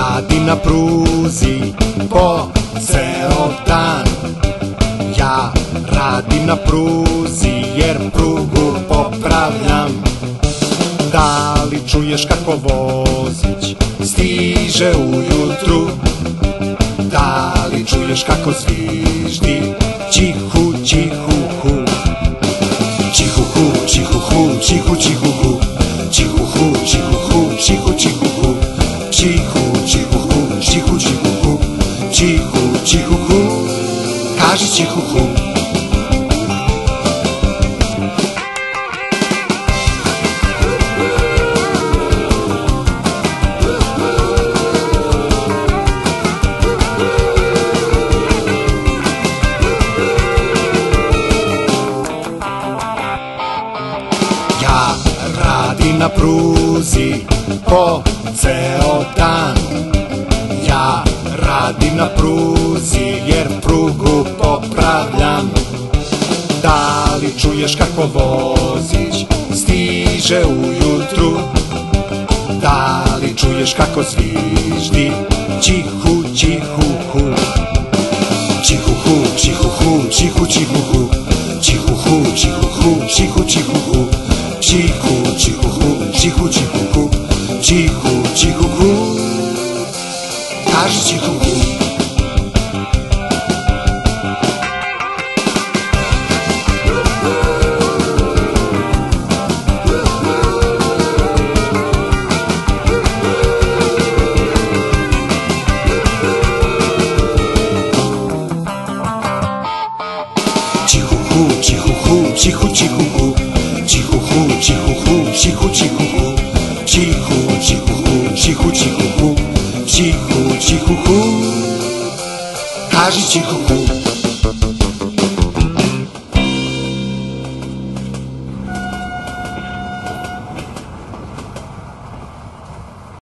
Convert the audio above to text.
radim na pruzi po ceo dan. Ja radim na pruzi jer prugu popravljam. Da li čuješ kako vozić stiže ujutru? Da li čuješ kako zviždi čihu, čihu, hu? Čihu, hu, čihu, hu, čihu, čihu, hu. Čihu, hu, čihu, hu, čihu, čihu, hu. Čihu, čihu, hu, čihu, čihu, hu. Čihu, čihu, hu. Kaži čihu, hu. Ja radim na pruzi po ceo dan. Ja radim na pruzi jer prugu popravljam. Da li čuješ kako vozić stiže ujutru? Da li čuješ kako zviždi čihu, čihu, hu? Čihu, hu, čihu, hu, čihu, čihu, hu. Čihu, hu, čihu, hu, čihu, čihu, hu. Čihu, čihu, hu, čihu, čihu, hu. Čihu, čihu, hu. Kaži čihu, hu. Čihu, hu, čihu, hu, čihu, čihu, hu. Čihu, hu, čihu, hu, čihu, čihu, hu. Čihu, čihu, hu, čihu, čihu, hu. Čihu, čihu, hu. Kaži čihu, hu.